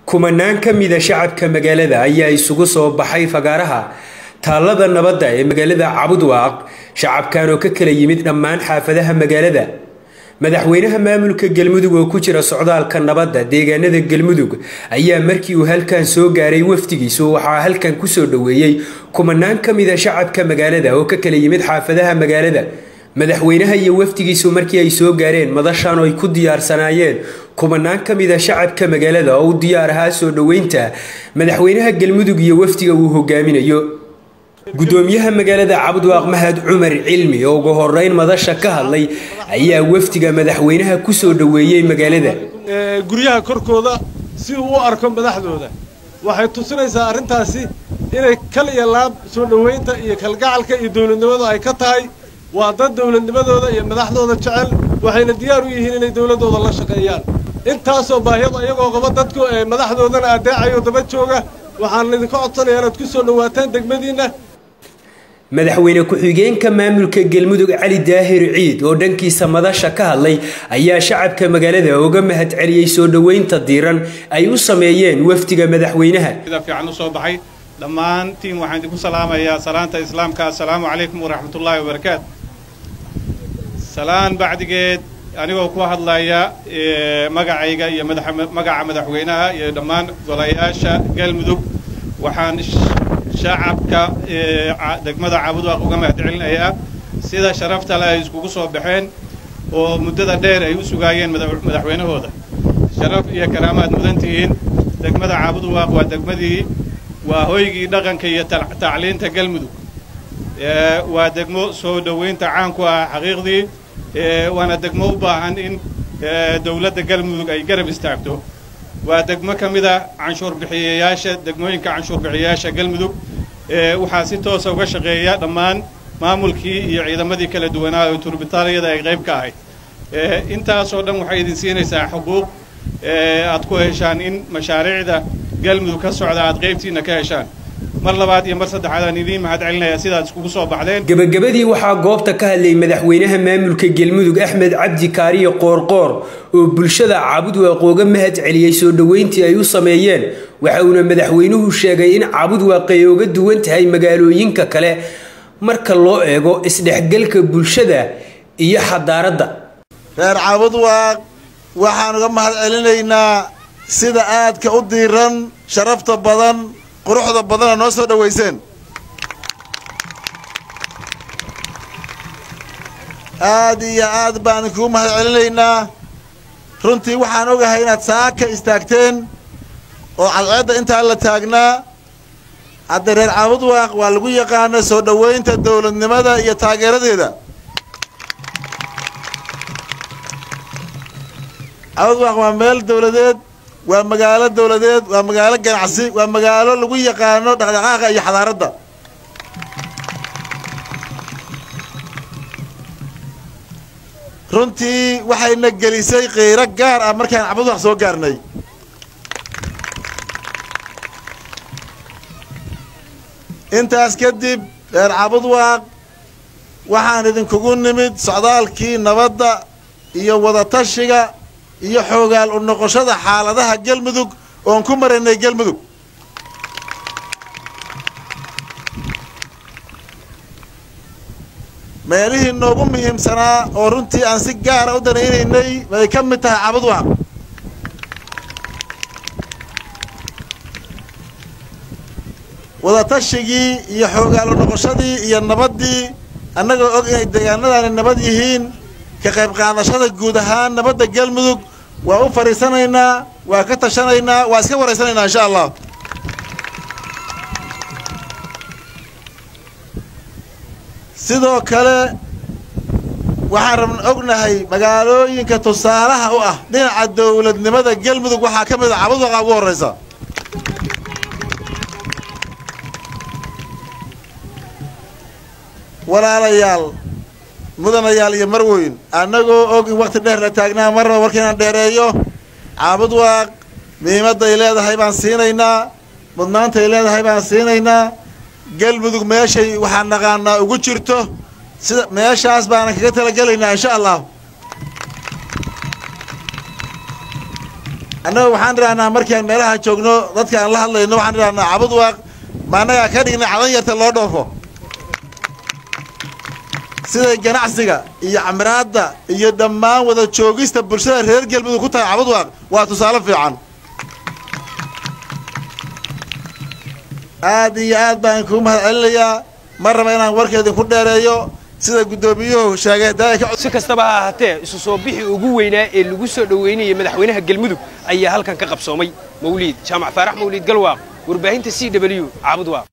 kumanaan ka mid ah shacabka magaalada ayaa isugu soo baxay fagaaraha taalada nabadda ee magaalada Cabudwaaq shacabkan oo ka kala yimid dhammaan xaafadaha magaalada madaxweynaha maamulka Galmudug oo ku jira socdaalka nabadda deegaanada Galmudug ayaa markii uu halkan soo gaaray wafdigiisu waxa halkan ku soo dhaweeyay kumanaan ka mid ah shacabka magaalada oo ka kala yimid xaafadaha magaalada madaxweynaha iyo wafdigiisu markii ay soo gaareen madashan oo ay ku diyaarsanaayeen kumanaan ka mid ah shacabka magaalada oo u diyaar ahaa soo dhaweynta madaxweynaha Galmudug iyo wafdiga uu hogaaminayo gudoomiyaha magaalada Cabudwaaq Mahad Cumar Cilmi oo ugu horeyn madasha ka hadlay ayaa wafdiga madaxweynaha ku soo dhaweeyay magaalada guriyaha korkooda si uu u arko madaxdooda waxay tusinaysaa arintaasi inay kal iyo laab soo dhaweynta iyo kalgacalka iyo dawladnimadu ay ka tahay waa dad dawladnimadooda iyo madaxdooda jecel waxayna diyaar u yihiin inay dawladooda la shaqeeyaan intaas oo baahiyada ayagoo qaba dadku ee madaxdoodana adeecayo daba jooga waxaan idin ka codsanayaa inaad ku soo dhawaataan degmadiina madaxweyne ku-xigeenka maamulka Galmudug Cali Daahir Ciid oo dhankiisa madasha ka hadlay ayaa shacabka magaalada uga mahad celiyay soo dhaweynta diiran ay u sameeyeen wafdiga madaxweynaha fiican u soo baxay dhammaantiin waxaan idinku salaamayaa salaanta islaamka assalaamu calaykum waraxmatullaahi wabarakaatu salaan bacdigeed anigoo ku hadlaya magacayga iyo magaca madaxweynaha iyo dhammaan golayaasha Galmudug waxaan shacabka degmada Cabudwaaq uga mahad celinayaa sida sharafta leh ay iskugu soo baxeen oo muddada dheer ay u sugaayeen madaxweynahooda sharaf iyo karaamaad mudantihiin degmada Cabudwaaq waa degmadii waa hoygii dhaqanka iyo tacliinta Galmudug waa degmo soo dhaweynta caan ku ah xaqiiqdii waana degmo u baahan in dawladda Galmudug ay garab istaagto waa degmo ka mid ah canshuur bixiyayaasha degmooyinka canshuur bixiyayaasha Galmudug waxaa si toos ah uga shaqeeya dhammaan maamulkii iyo ciidamadii kala duwanaa oo turbitaaliyada ay qayb ka ahayd intaas oo dhan waxay idin siinaysaa xuquuq aad ku heshaan in mashaariicda Galmudug ka socda aad qaybtiina ka heshaan mar labaad iyo mar saddexaad aan idin mahad celinayaa sidaad iskugu soo baxdeen gabagabadii waxaa goobta ka hadlay madaxweynaha maamulka Galmudug Axmed Cabdi Kaariye Qoorqoor oo bulshada Cabudwaaq uga mahad celiyay soo dhaweyntii ay u sameeyeen waxa uu madaxweynuhu sheegay in Cabudwaaq ay uga duwan tahay magaalooyinka kale marka loo eego isdhexgalka bulshada iyo xadaaradda reer Cabudwaaq waxaan uga mahad celinaynaa sida aadka u diiran sharafta badan quruxda badan noo soo dhaweyseen aad iyo aad baan ku mahad celinaynaa runtii waxaan ogahay inaad saaka istaagteen oo cadceedda inta la taagnaa hadda reer Cabudwaaq waa lagu yaqaan soo dhaweynta dawladnimada iyo taageeradeeda Cabudwaaq waa meel dawladeed waa magaalo dawladeed waa magaalo ganacsi waa magaalo lagu yaqaan dhaqdhaqaaqa iyo xadaaradda runtii waxayna gelisay qeyro gaar ah markaan Cabudwaaq soo gaarnay intaas kadib reer Cabudwaaq waxaan idinkugu nimid socdaalkii nabadda iyo wada tashiga iyo xoogaal u noqoshada xaaladaha Galmudug oo ku marinay Galmudug meelihii noogu muhiimsanaa oo runtii aan si gaar ah u danaynaynay way ka mid tahay Cabudwaaq wada tashigii iyo xoogaal u noqoshadii iyo nabaddii annagoo og inay deegaanadani nabad yihiin ka qayb qaadashada guud ahaan nabadda Galmudug waa u fariisanaynaa waa ka tashanaynaa waa iska wareysanaynaa insha Allah sidoo kale waxaan ognahay magaalooyinka tusaalaha u ah dhinaca dawladnimada Galmudug waxaa ka mid ah Cabudwaaq ugu horeysa walaalayaal mudanayaal iyo marweyn annagoo og in waqti dheer la taagnaa marna warkiina dheereeyo Cabudwaaq muhiimadda ay leedahay baan siinaynaa mudnaanta ay leedahay baan siinaynaa Galmudug meeshay waxaan naqaanaa ugu jirto sida meeshaas baan kaga talagalaynaa insha Allah annaga waxaan idhahnaa markaan meelaha joogno dadka aan la hadlayno waxaan idhahnaa Cabudwaaq ma annagaa ka dhignay cadan yarta loo dhoofo sida ganacsiga iyo camraadda iyo dhammaan wada joogista bulshada reer Galmudug ku tahay Cabudwaaq waa tusaale fiican aad iyo aad baan ku mahadcelinayaa mar raba inaan warkeedin ku dheereeyo sida gudoomiyuhu sheegay si kastaba ha ahaatee isu soo bixi ugu weynaa ee lagu soo dhaweynayay madaxweynaha Galmudug ayaa halkan ka qabsoomay Mawliid Jaamac Faarax Mawliid Galwaaq warbaahinta CW Cabudwaaq